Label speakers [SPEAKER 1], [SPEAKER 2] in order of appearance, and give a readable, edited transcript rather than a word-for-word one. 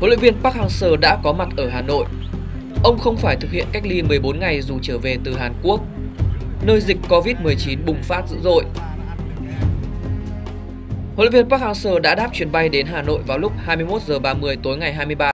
[SPEAKER 1] Huấn luyện viên Park Hang-seo đã có mặt ở Hà Nội. Ông không phải thực hiện cách ly 14 ngày dù trở về từ Hàn Quốc, nơi dịch Covid-19 bùng phát dữ dội. Huấn luyện viên Park Hang-seo đã đáp chuyến bay đến Hà Nội vào lúc 21 giờ 30 tối ngày 23